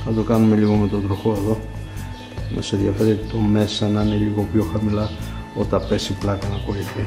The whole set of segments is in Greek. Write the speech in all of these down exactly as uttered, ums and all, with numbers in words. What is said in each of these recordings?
Θα το κάνουμε λίγο με τον τροχό εδώ. Μας ενδιαφέρει το μέσα να είναι λίγο πιο χαμηλά όταν πέσει η πλάκα να κολληθεί.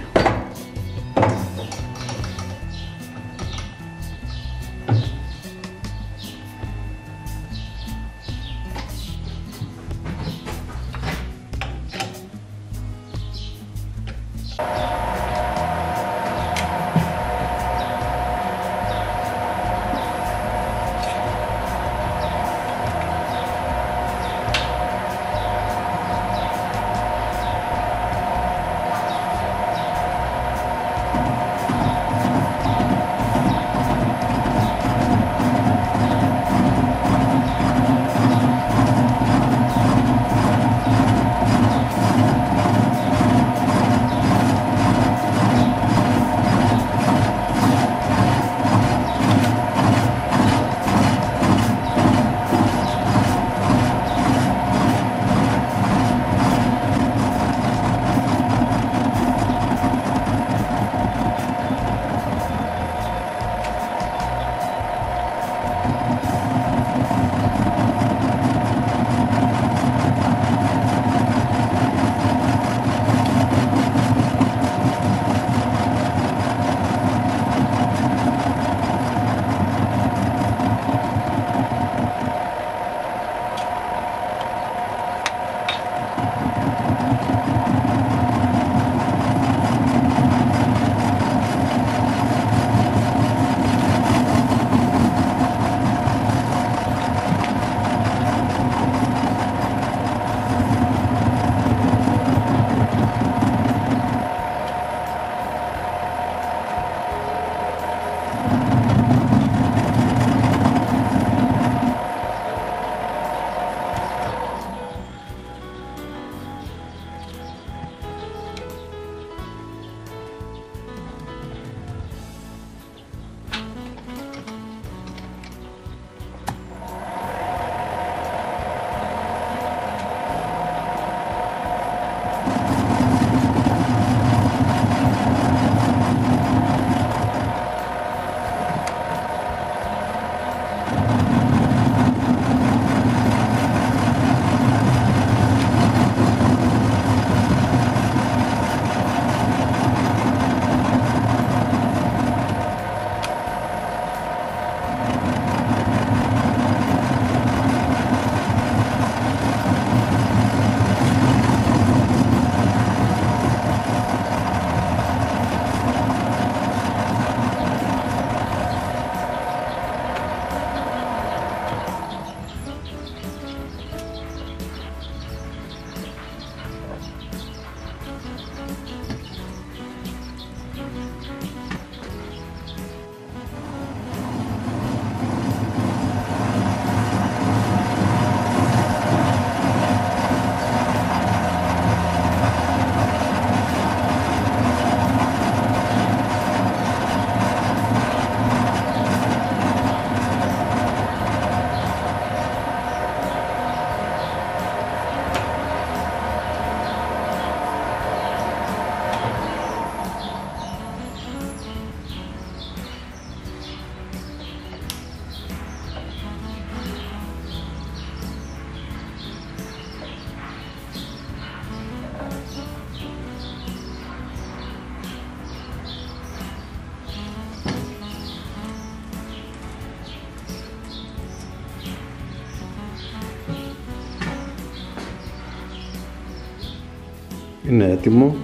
Είναι έτοιμο,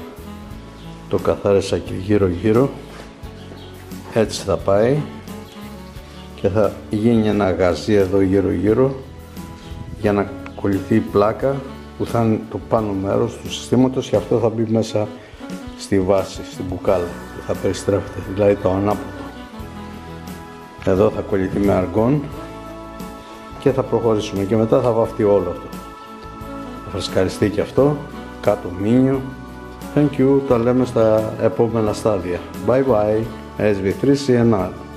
το καθάρισα και γύρω γύρω, έτσι θα πάει και θα γίνει ένα γαζί εδώ γύρω γύρω για να κολληθεί η πλάκα που θα είναι το πάνω μέρος του συστήματος και αυτό θα μπει μέσα στη βάση, στην μπουκάλα που θα περιστρέφεται, δηλαδή το ανάποδο. Εδώ θα κολληθεί με αργόν και θα προχωρήσουμε και μετά θα βαφτεί όλο αυτό. Θα φρεσκαριστεί και αυτό, κάτω μίνιο. Thank you, τα λέμε στα επόμενα στάδια. Bye bye, ες βι θρι σι εν αρ.